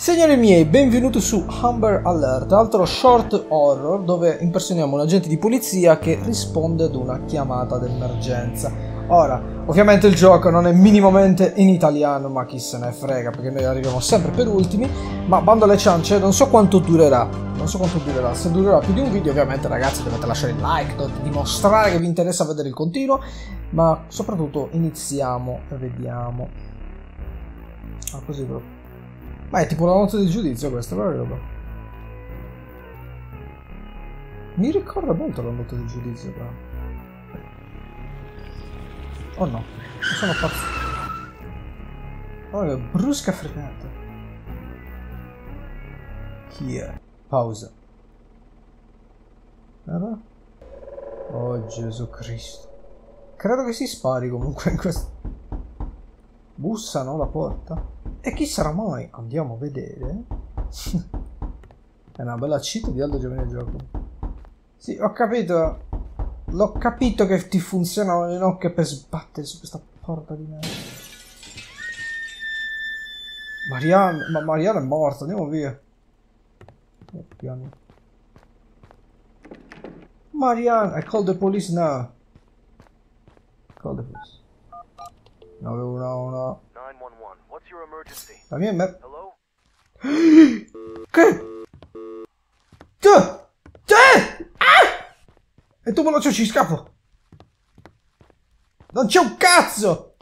Signori miei, benvenuti su Amber Alert, altro short horror dove impersoniamo un agente di polizia che risponde ad una chiamata d'emergenza. Ora, ovviamente il gioco non è minimamente in italiano, ma chi se ne frega perché noi arriviamo sempre per ultimi, ma bando alle ciance, non so quanto durerà, se durerà più di un video ovviamente ragazzi dovete lasciare il like, dovete dimostrare che vi interessa vedere il continuo, ma soprattutto iniziamo e vediamo. Ah, così proprio. Ma è tipo la notte del giudizio questa, però roba. Mi ricorda molto la notte del giudizio, però. Oh no, sono pazzo. Oh, che brusca frenata. Chi è? Pausa. Oh Gesù Cristo. Credo che si spari comunque in questo. Bussano alla porta. E chi sarà mai? Andiamo a vedere. È una bella cheat di Aldo Giovanni Gioco. Sì, ho capito. L'ho capito che ti funzionano le nocche per sbattere su questa porta di merda. Marianne, ma Marianne è morta, andiamo via. Oh, piano. Marianne, I call the police now. Call the police. 911. 911. What's your emergency? La mia è Hello? Che? Ah! E tu veloce ci scappo. Non c'è un cazzo.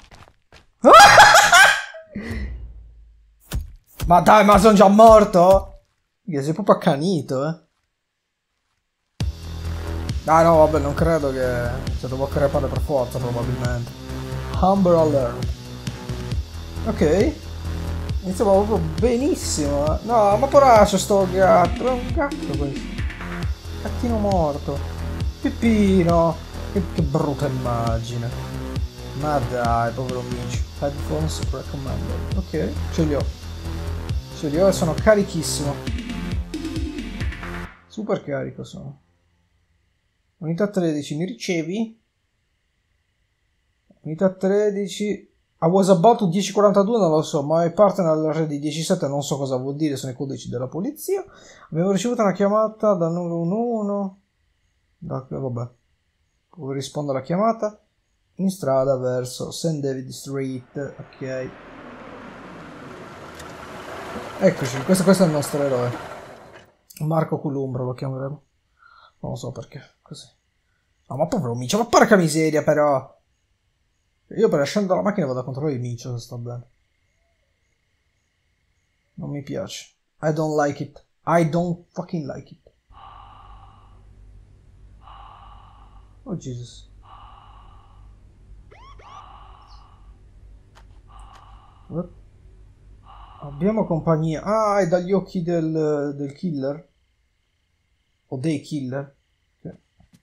Ma dai, ma sono già morto? Io sei proprio accanito, eh. Ah no, vabbè, non credo che... Cioè, devo crepare per forza, probabilmente. Amber Alert. Ok. Iniziamo proprio benissimo. No, ma poraccio sto gatto. È un gatto questo. Gattino morto. Pippino. Che brutta immagine. Ma dai, povero Mitch. Headphones recommended. Ok, ce li ho. Ce li ho e sono carichissimo. Super carico sono. Unità 13, mi ricevi? Unità 13... I was about to 1042, non lo so, ma è partner already 17, non so cosa vuol dire, sono i codici della polizia. Abbiamo ricevuto una chiamata dal numero 11. Vabbè, come rispondo alla chiamata? In strada verso St. David Street, ok. Eccoci, questo è il nostro eroe. Marco Columbro lo chiameremo. Non lo so perché, così. No, ma povero Micio, ma porca miseria però! Io per scendere dalla macchina vado a controllare il micio se sta bene. Non mi piace. I don't like it. I don't fucking like it. Oh Jesus. What? Abbiamo compagnia. Ah, è dagli occhi del killer? O dei killer? Okay.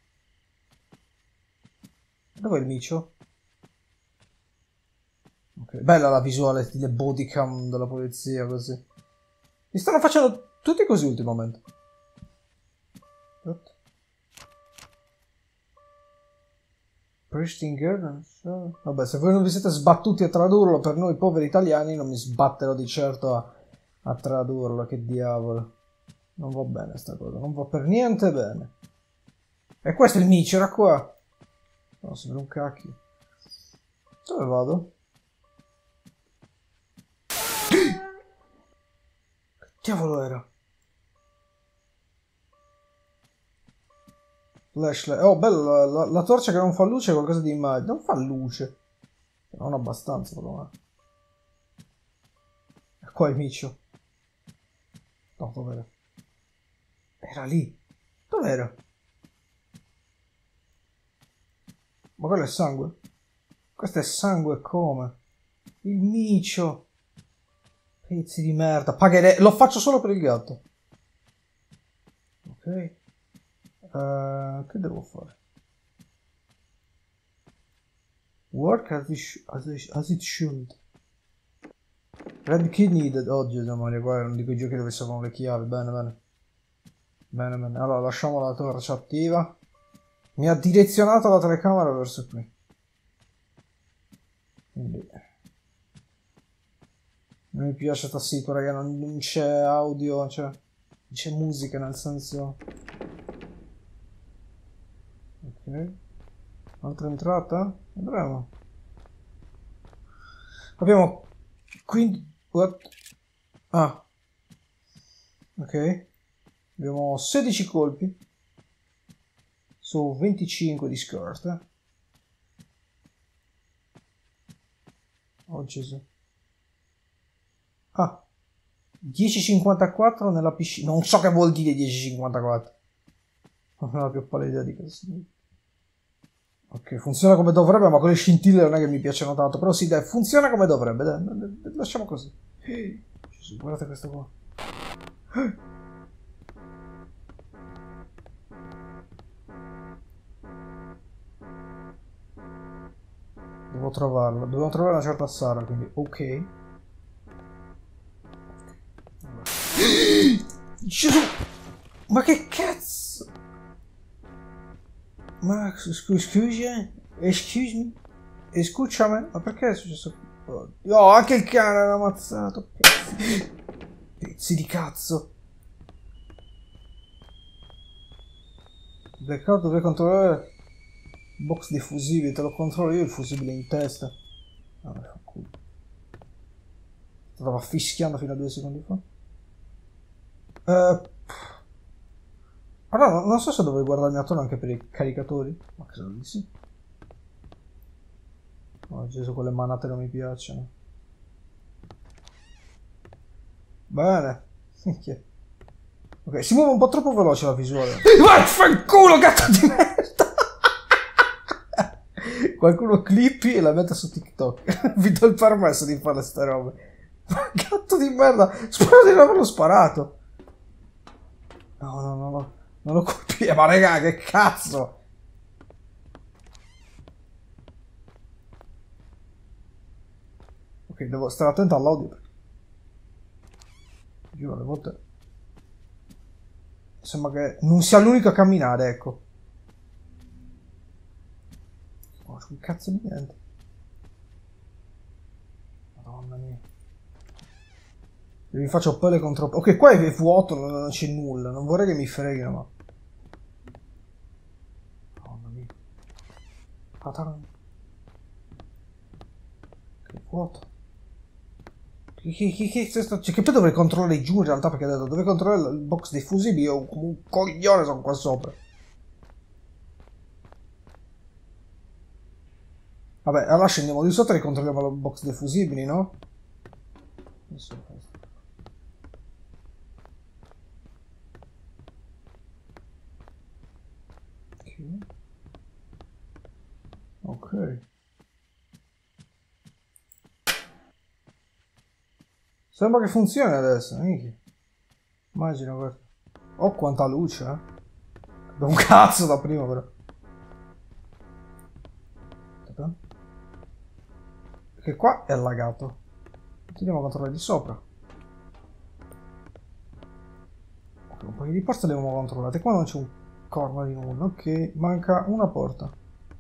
Dov'è il micio? Ok, bella la visuale stile bodycam della polizia così. Mi stanno facendo tutti così ultimamente. What? Pristinger? Vabbè, se voi non vi siete sbattuti a tradurlo, per noi poveri italiani non mi sbatterò di certo a tradurlo, che diavolo. Non va bene sta cosa, non va per niente bene. E questo è il micio, era qua. No, sembra un cacchio. Dove vado? Che diavolo era? Flashlight. Oh, bella la torcia che non fa luce è qualcosa di immagine. Non fa luce. Non abbastanza, però. E qua il micio. No, dov'era? Era lì. Dov'era? Ma quello è sangue? Questo è sangue come? Il micio. Pezzi di merda. Pagherei. Lo faccio solo per il gatto. Ok. Che devo fare? Work as it should. Red key needed. Oh Gesù Maria, qua è uno di quei giochi dove servono le chiavi. Bene, bene. Bene, bene. Allora lasciamo la torcia attiva. Mi ha direzionato la telecamera verso qui. Quindi Non mi piace sta sito, raga, non c'è audio, cioè... Non c'è musica, nel senso... Ok. Altra entrata? Vedremo. Abbiamo... Quindi... What? Ah. Ok. Abbiamo 16 colpi. Su 25 di skirt. Oh Gesù. Ah. 10,54 nella piscina. Non so che vuol dire 10,54. Non ho la più pallida idea di cosa. Ok, funziona come dovrebbe, ma con le scintille non è che mi piacciono tanto. Però sì, dai, funziona come dovrebbe. Dai, lasciamo così. Gesù, guardate questo qua. Devo trovarlo. Dobbiamo trovare una certa Sara, quindi ok. Gesù! Ma che cazzo? Ma scusa? Excuse me? Scusami? Ma perché è successo? Oh, anche il cane l'ha ammazzato. Pezzi di cazzo. Blackout dove controllare box dei fusibili, te lo controllo io il fusibile in testa. Ah, fa culo. Stava fischiando fino a 2 secondi fa. Allora, non so se dovrei guardarmi attorno anche per i caricatori, ma credo di sì. Oh Gesù, quelle manate non mi piacciono. Bene. Ok, si muove un po' troppo veloce la visuale. Vaffanculo, gatto di merda! Qualcuno clippi e la mette su TikTok. Vi do il permesso di fare ste robe. Ma gatto di merda! Spero di non averlo sparato. No. Non lo colpire, ma raga, che cazzo! Ok, devo stare attento all'audio. Giuro, alle volte... Sembra che non sia l'unico a camminare, ecco. Oh, c'è un cazzo di niente. Madonna mia. Io vi faccio pelle contro... Ok, qua è vuoto, non c'è nulla. Non vorrei che mi freghino, ma... Madonna mia. Che vuoto. Che poi dovrei controllare giù in realtà, perché ha detto dove controllare il box dei fusibili. Io come un coglione sono qua sopra. Vabbè, allora scendiamo di sotto e controlliamo il box dei fusibili, no? Adesso questo. Ok. Sembra che funzioni adesso, immagino questo. Oh, quanta luce, eh. Un cazzo da prima, però. Aspetta. Perché qua è allagato. Continuiamo a controllare di sopra. Ok, un paio di porte le abbiamo controllate. Qua non c'è un corno di nulla. Ok, manca una porta.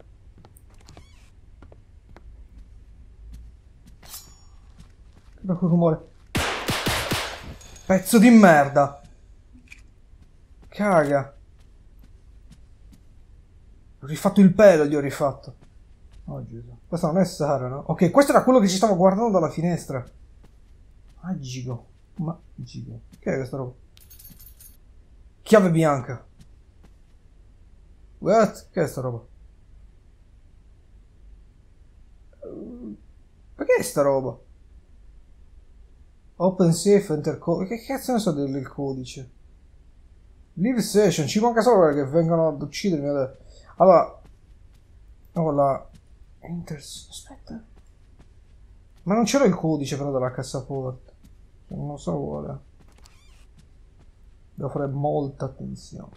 Da quel rumore. Pezzo di merda. Caga. Ho rifatto il pelo, gli ho rifatto. Oh Gesù. Questa non è Sara, no? Ok, questo era quello che ci stava guardando dalla finestra. Magico. Magico. Che è questa roba? Chiave bianca. What? Che è sta roba? Perché è sta roba? Open safe, enter code. Che cazzo ne so del codice? Leave session. Ci manca solo che vengano ad uccidermi adesso. Allora. Oh, aspetta. Ma non c'era il codice però della cassaforte. Non lo so quale. Devo fare molta attenzione.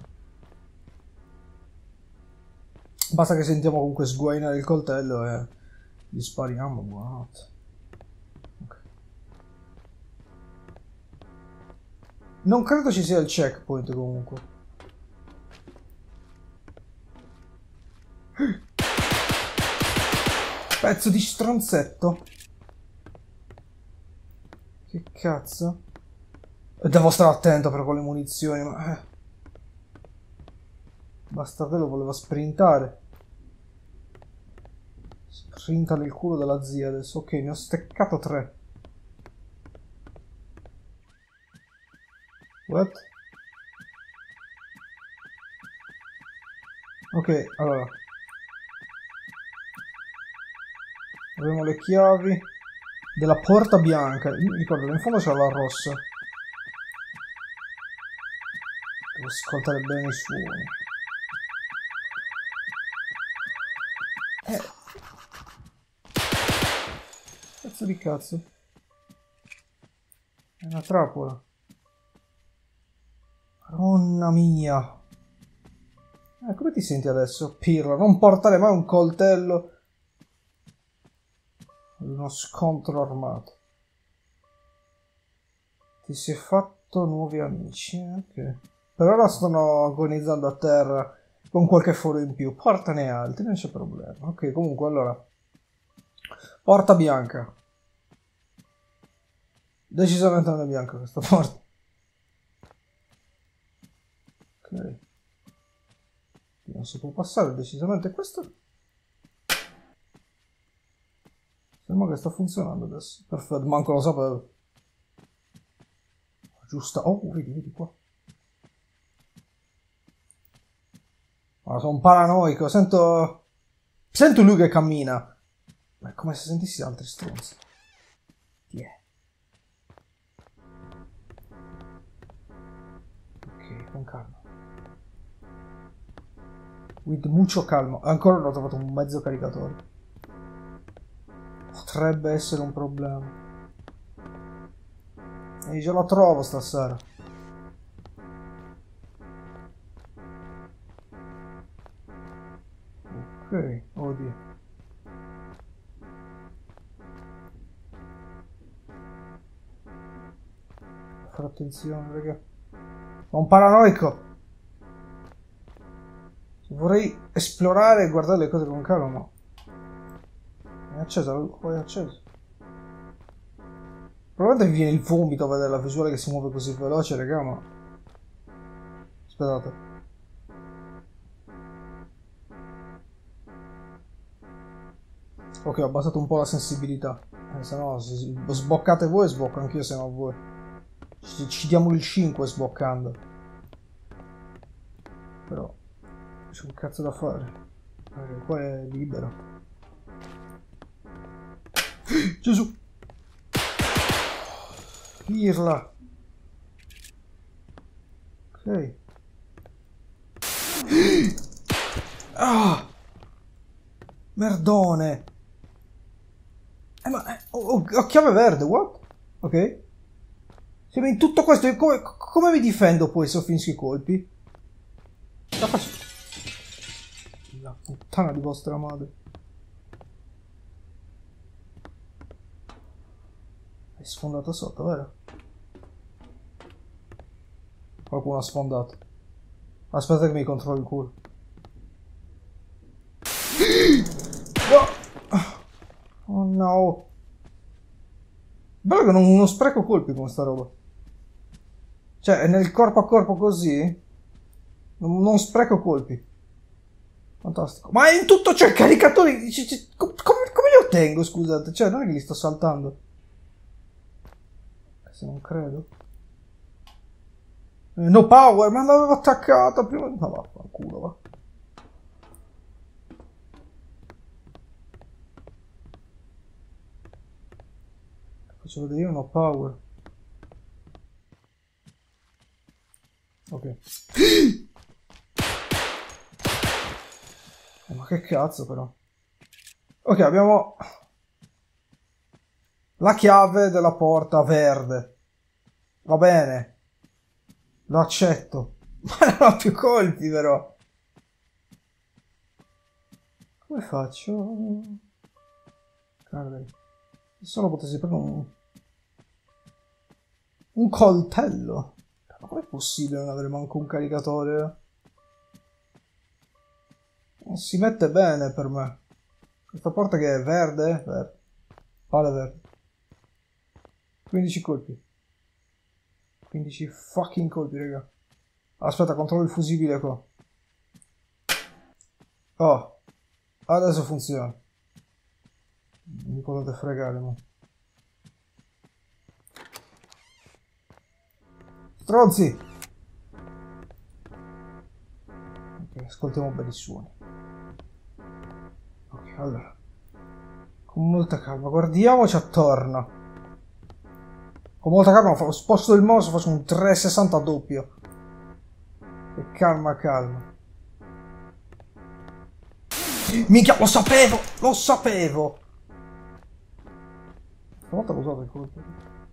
Basta che sentiamo comunque sguainare il coltello e gli spariamo. Buonanotte. Non credo ci sia il checkpoint comunque. Pezzo di stronzetto. Che cazzo? E devo stare attento per con le munizioni, ma... Bastardello voleva sprintare. Sprinta nel culo della zia adesso. Ok, ne ho steccato 3. What? Ok, allora. Avremo le chiavi della porta bianca. Mi ricordo che in fondo c'era la rossa. Devo ascoltare bene i suoni. Cazzo di cazzo. È una trappola. Madonna mia. Come ti senti adesso, Pirla? Non portare mai un coltello ad uno scontro armato. Ti sei fatto nuovi amici. Ok. Per ora stanno agonizzando a terra con qualche foro in più. Portane altri, non c'è problema. Ok, comunque, allora. Porta bianca. Decisamente non è bianca questa porta. Ok. Non si può passare decisamente questo. Sembra che sta funzionando adesso. Perfetto, manco lo sapevo. Giusta. Oh, vedi qua. Allora, sono paranoico. Sento lui che cammina. Ma è come se sentissi altri stronzi. Chi è? Ok, con calma. With mucho calma. Ancora non ho trovato un mezzo caricatore. Potrebbe essere un problema. E già lo trovo stasera. Ok, oddio. Fare attenzione, raga. Sono un paranoico. Vorrei esplorare e guardare le cose con calma, ma... È acceso, poi è acceso. Probabilmente mi viene il vomito a vedere la visuale che si muove così veloce, raga, ma... Aspettate. Ok, ho abbassato un po' la sensibilità. Se no, se sboccate voi, sbocco anch'io se no voi. Ci diamo il 5 sboccando. Però... C'è un cazzo da fare. Qua è libero. Gesù! Pirla! Ok. Ah! Merdone! Ma... ho chiave verde, what? Ok. Se in tutto questo, come mi difendo poi se ho finisco i colpi? La faccio... La puttana di vostra madre. Hai sfondato sotto, vero? Qualcuno ha sfondato. Aspetta che mi controllo il culo. Oh no. Bello che non spreco colpi con sta roba. Cioè, è nel corpo a corpo così. Non spreco colpi. Fantastico. Ma in tutto c'è caricatori. Come li ottengo, scusate? Cioè, non è che li sto saltando. Se non credo. No power, ma l'avevo attaccata prima. Ma vaffanculo, va. Faccio vedere io no power. Ok. Ma che cazzo però. Ok, abbiamo la chiave della porta verde. Va bene. Lo accetto. Ma non ho più colpi però. Come faccio? Guarda. Se solo potessi prendere un coltello. Ma com'è possibile non avere manco un caricatore? Non si mette bene per me. Questa porta che è verde? Verde. Pale verde. 15 colpi. 15 fucking colpi, raga. Aspetta, controllo il fusibile qua. Oh, adesso funziona. Non mi potete fregare, ma. Stronzi! Ok, ascoltiamo bene i suoni. Ok, allora. Con molta calma, guardiamoci attorno. Con molta calma, sposto il mouse, faccio un 360 doppio. E calma, calma. Minchia, lo sapevo! Lo sapevo! Stavolta l'ho usato il colpo.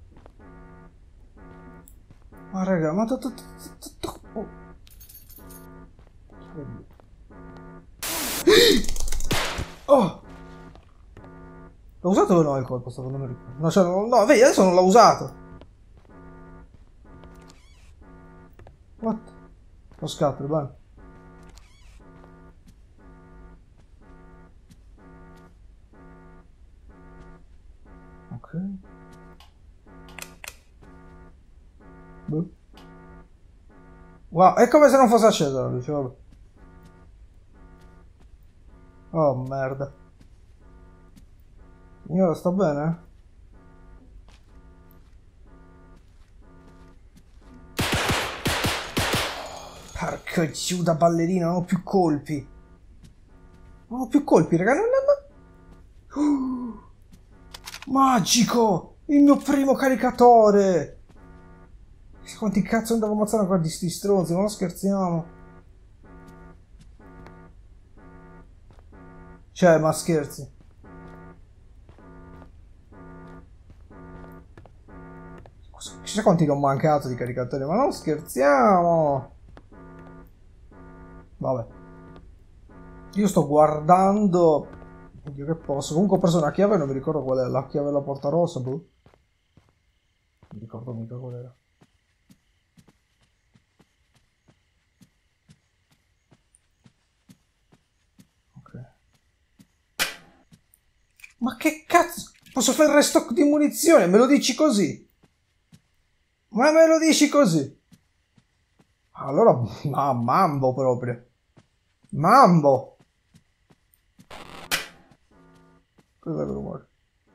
Ma raga, ma... Oh! L'ho usato o no il colpo? Non mi ricordo. No, cioè, no, vedi, adesso non l'ho usato. What? Lo scatto, bene. Ok. Boh. Wow, è come se non fosse acceso la luce, vabbè. Oh, merda. Signora, sta bene? Porca giù da ballerina, non ho più colpi. Non ho più colpi, raga. Magico! Il mio primo caricatore! Quanti cazzo andavo a ammazzare ancora di sti stronzi? Ma non scherziamo. Cioè, ma scherzi. Chissà quanti ne ho mancato di caricatori, ma non scherziamo. Vabbè. Io sto guardando. Oddio che posso. Comunque ho preso una chiave, non mi ricordo qual è. La chiave della porta rossa, boh. Non mi ricordo mica qual era. Ok. Ma che cazzo? Posso fare il restock di munizione? Me lo dici così? Ma me lo dici così? Allora, ma mambo proprio. Mambo. Cos'è quel rumore?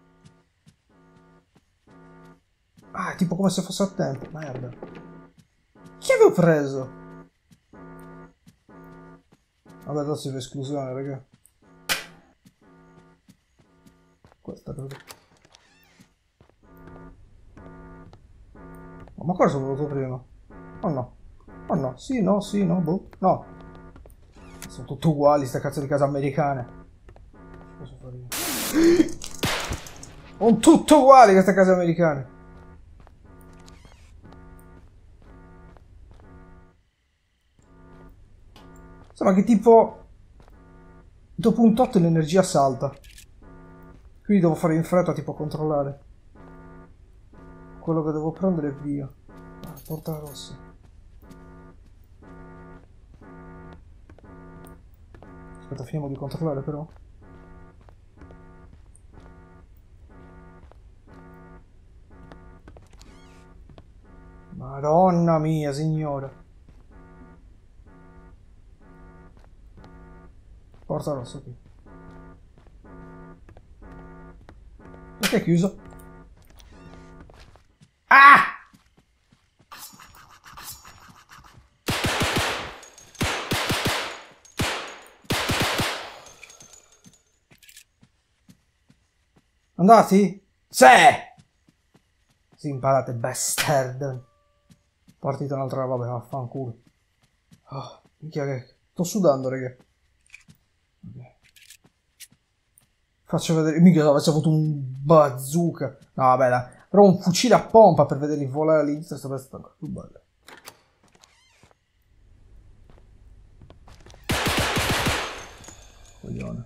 Ah, è tipo come se fosse a tempo. Merda. Chi avevo preso? Vabbè, adesso è l'esclusione, raga. Questa credo. Ma cosa sono venuto prima? Oh no. Oh no. Sì, no, boh. No. Sono tutte uguali, sta cazzo di case americane. Cosa posso fare io? Sono tutte uguali queste case americane. Sembra che tipo dopo un tot l'energia salta. Quindi devo fare in fretta tipo a controllare. Quello che devo prendere è via. Ah, porta rossa. Aspetta, finiamo di controllare però. Madonna mia, signora. Porta rossa qui. Perché è chiuso? Ah! Andati? Sì! Si imparate, bastard. Partita un'altra, vabbè, vaffanculo. Oh, minchia che... Sto sudando, raga. Okay. Faccio vedere... Minchia, avessi avuto un bazooka. No, vabbè, dai. Però un fucile a pompa per vederli volare all'inizio sarebbe stato ancora più bello. Coglione.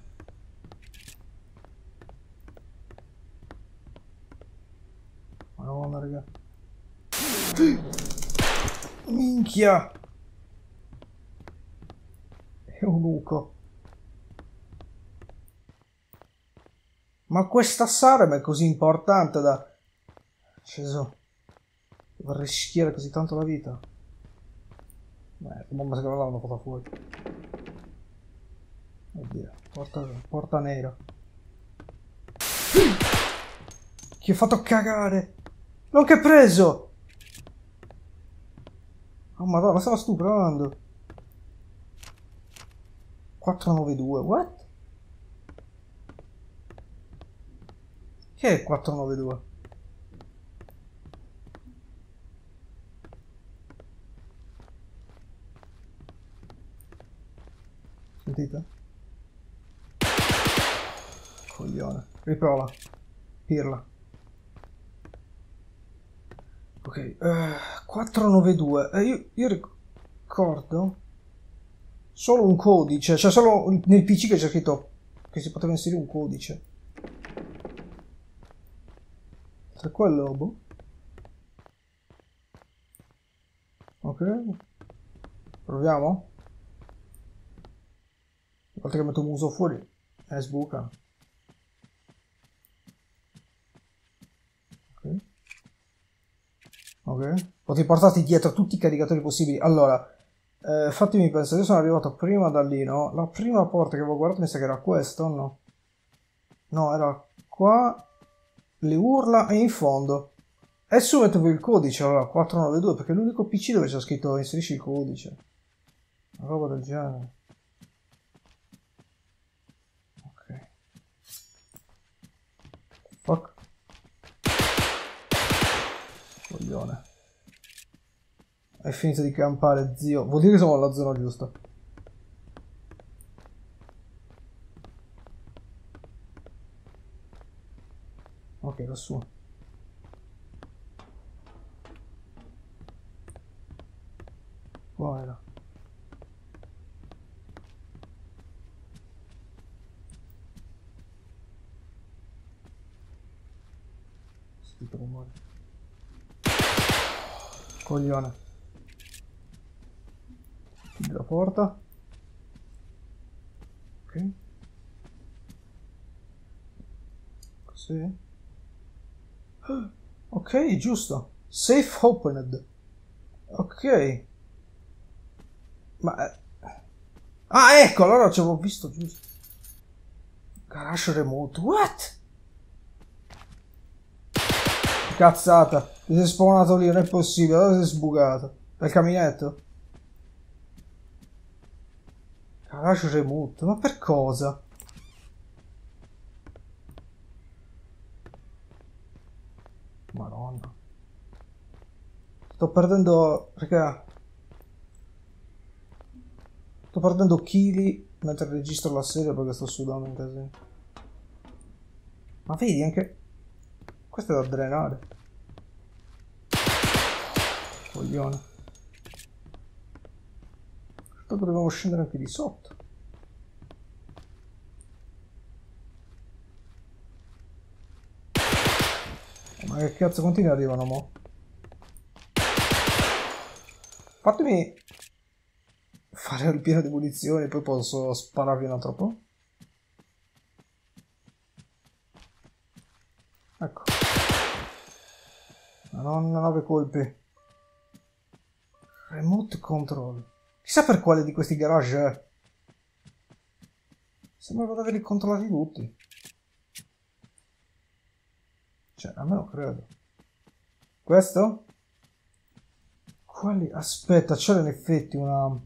Madonna, raga. Minchia. È un buco. Ma questa Sarem è così importante da... Sceso. rischiare così tanto la vita? La bomba secondo me l'hanno fatta fuori. Oddio, porta nera. Chi ha fatto cagare? Non che preso! Oh madonna, stava stuprando. 492, what? Che è 492? Sentite? Coglione. Riprova. Pirla. Ok, 492. Io ricordo solo un codice, cioè solo nel PC che c'è scritto che si poteva inserire un codice. Se quello, boh. Ok. Proviamo. Una volta che metto un muso fuori, sbuca. Ok. Ok. Potete portarti dietro tutti i caricatori possibili. Allora, fatemi pensare, io sono arrivato prima da lì, no? La prima porta che avevo guardato mi sa che era questa, o no? No, era qua, le urla e in fondo. E su mettevo il codice, allora, 492, perché è l'unico PC dove c'è scritto inserisci il codice. Una roba del genere. Ok. Fuck. Coglione. Hai finito di campare, zio. Vuol dire che siamo alla zona giusta. Ok, lassù. Qua era. Sentito rumore. Coglione. Chiudi la porta. Ok. Così. Ok, giusto. Safe opened. Ok. Ma... Ah, ecco, allora ci avevo visto giusto. Garage remote. What? Cazzata. Ti sei spawnato lì, non è possibile. Dove sei sbucato? Dal caminetto? Garage remote. Ma per cosa? Madonna. Sto perdendo... Raga. Sto perdendo chili mentre registro la serie perché sto sudando un casino. Ma vedi anche... Questo è da drenare. Coglione. Credo che dobbiamo scendere anche di sotto. Ma che cazzo, quanti ne arrivano mo? Fatemi fare il pieno di munizioni, poi posso spararvi un altro po'. Ecco. Madonna, 9 colpi. Remote control. Chissà per quale di questi garage è. Sembra di averli controllati tutti. Cioè, a me non credo. Questo? Quali? Aspetta, c'era in effetti una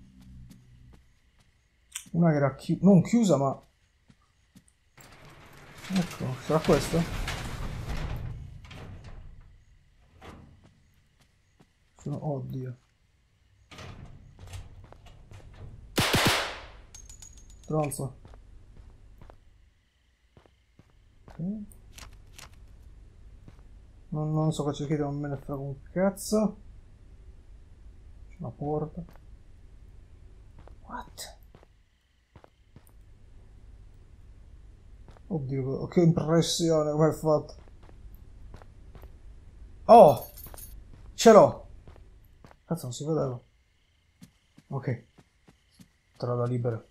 che era non chiusa, ma... Ecco, sarà questo? Oddio. Stronzo. Ok. Non so che c'è scritto, non me ne frega un cazzo. C'è una porta. What? Oddio, che impressione come hai fatto. Oh! Ce l'ho! Cazzo, non si vedeva. Ok. Strada libera.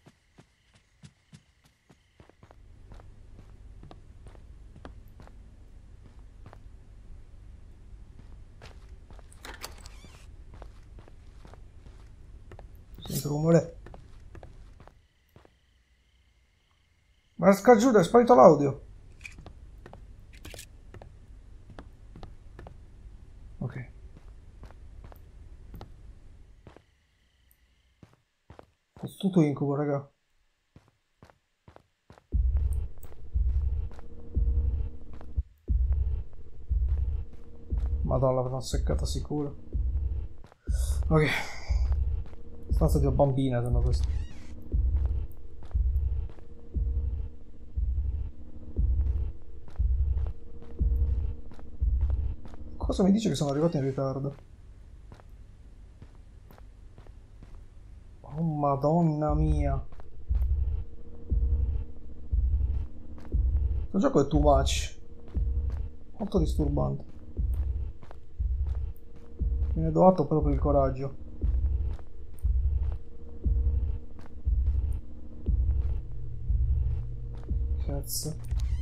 Che rumore. Ma Giuda, è sparito l'audio. Ok. È tutto incubo, raga. Madonna, l'avrò seccata sicuro. Ok. Stanza di una bambina, sembra questo. Cosa mi dice che sono arrivato in ritardo? Oh, madonna mia. Questo gioco è too much. Molto disturbante. Me ne do atto però per il coraggio. Cazzo.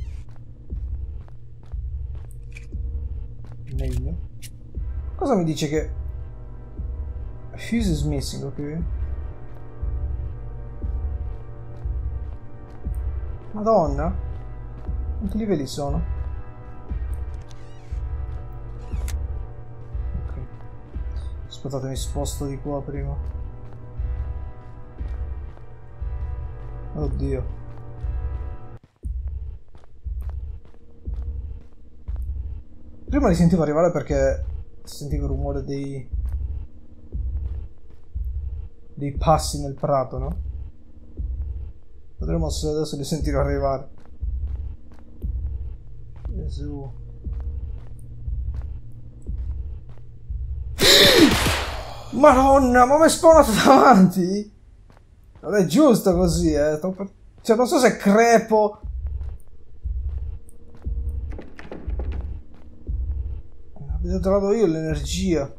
Meglio. Cosa mi dice che fuse is missing, ok? Madonna. Quanti livelli sono? Ok. Aspettate, mi sposto di qua prima. Oddio. Prima li sentivo arrivare perché sentivo il rumore dei passi nel prato, no? Vedremo se adesso li sentirò arrivare. Gesù. Madonna, ma mi è spawnato davanti? Non è giusto così, eh. Cioè, non so se crepo. Ho trovato io l'energia.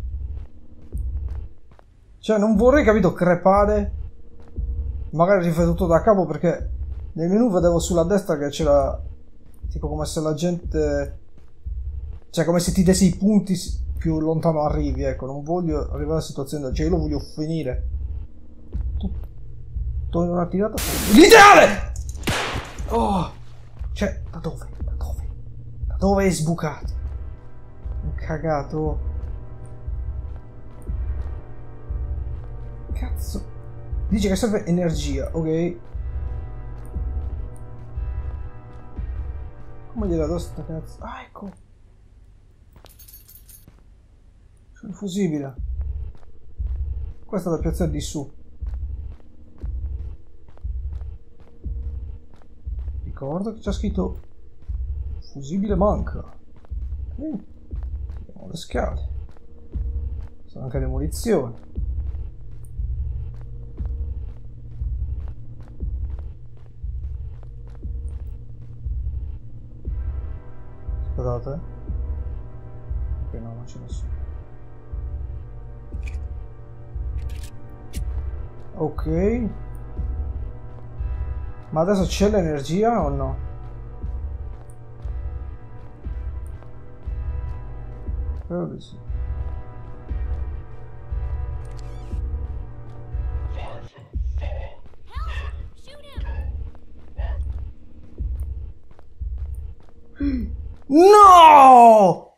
Cioè, non vorrei, capito, crepare. Magari rifare tutto da capo, perché nel menu vedevo sulla destra che c'era tipo come se la gente, cioè come se ti dessi i punti più lontano arrivi. Ecco, non voglio arrivare alla situazione, cioè io lo voglio finire tutto in una tirata l'ideale. Oh, cioè, da dove è sbucato? Ho cagato. Cazzo. Dice che serve energia, ok? Come gliela do sta cazzo? Ah, ecco. C'è un fusibile. Questa è da piazzare di su. Ricordo che c'è scritto fusibile manca. Ok. Le scale. Sono anche le munizioni. Aspettate. Ok, no, non c'è nessuno. Ok. Ma adesso c'è l'energia o no? Spero di sì. No!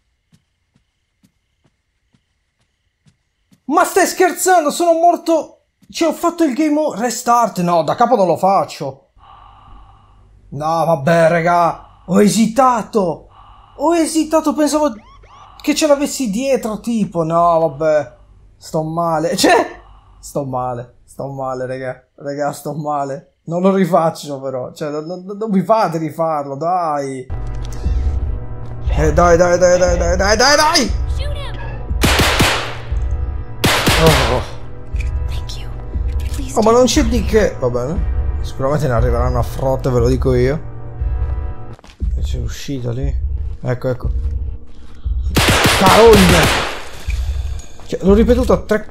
Ma stai scherzando? Sono morto. Ci ho fatto il game over. Restart. No, da capo non lo faccio. No, vabbè, raga. Ho esitato. Pensavo che ce l'avessi dietro, tipo. No, vabbè. Sto male. Cioè, sto male, raga. Raga, sto male. Non lo rifaccio, però. Cioè, non mi fate rifarlo, dai. Dai. Oh, ma non c'è di che. Va bene. Sicuramente ne arriveranno a frotte, ve lo dico io. E c'è uscita lì. Ecco. Carogna! Cioè, l'ho ripetuta tre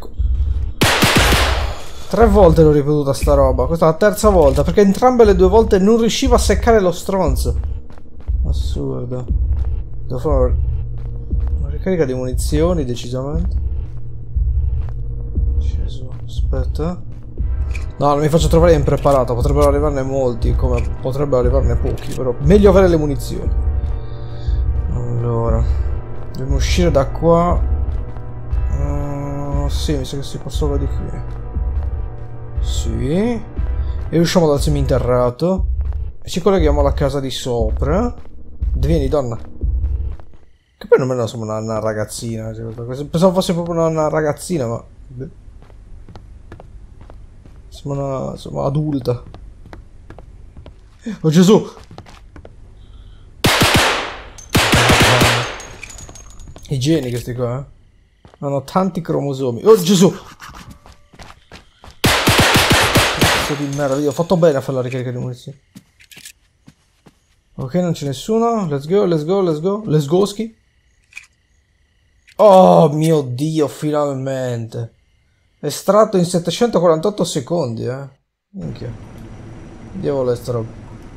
volte, l'ho ripetuta sta roba. Questa è la terza volta, perché entrambe le due volte non riuscivo a seccare lo stronzo. Assurdo. Devo fare una ricarica di munizioni, decisamente. Gesù. preso? Aspetta. No, non mi faccio trovare impreparato. Potrebbero arrivarne molti, come potrebbero arrivarne pochi. Però meglio avere le munizioni. Allora, dobbiamo uscire da qua. Sì, mi sa che si può solo di qui. Sì. E usciamo dal seminterrato. E ci colleghiamo alla casa di sopra. Vieni, donna. Che poi non me ne so, una ragazzina. Pensavo fosse proprio una ragazzina, ma... Sembra adulta. Oh Gesù! I geni questi qua, eh? Hanno tanti cromosomi. Oh Gesù! Cazzo di merda, io ho fatto bene a fare la ricarica di munizioni. Ok, non c'è nessuno. Let's go, let's go, let's go. Let's go, ski. Oh mio Dio, finalmente. Estratto in 748 secondi, eh. Minchia. Diavolo è sta roba.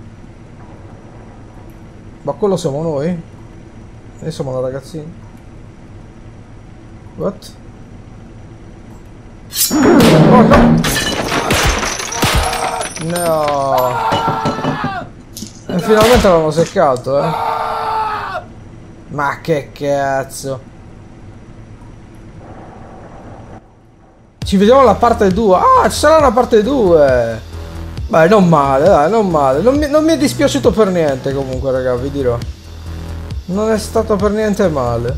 Ma quello siamo noi? Noi siamo la ragazzina. What? Oh no! No! E finalmente l'hanno seccato, eh. Ma che cazzo! Ci vediamo alla parte 2. Ah, ci sarà una parte 2. Beh, non male, dai, non male. Non mi è dispiaciuto per niente comunque, raga, vi dirò. Non è stato per niente male.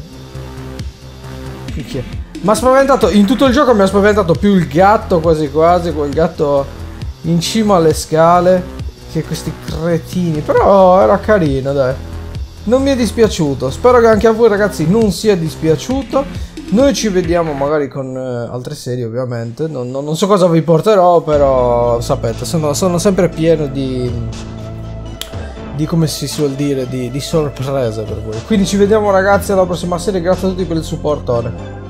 Mi ha spaventato, in tutto il gioco mi ha spaventato più il gatto quasi quasi, quel gatto in cima alle scale, che questi cretini. Però era carino, dai. Non mi è dispiaciuto. Spero che anche a voi, ragazzi, non sia dispiaciuto. Noi ci vediamo magari con altre serie, ovviamente. Non so cosa vi porterò, però sapete, sono sempre pieno di come si suol dire, di sorprese per voi. Quindi ci vediamo, ragazzi, alla prossima serie. Grazie a tutti per il supporto.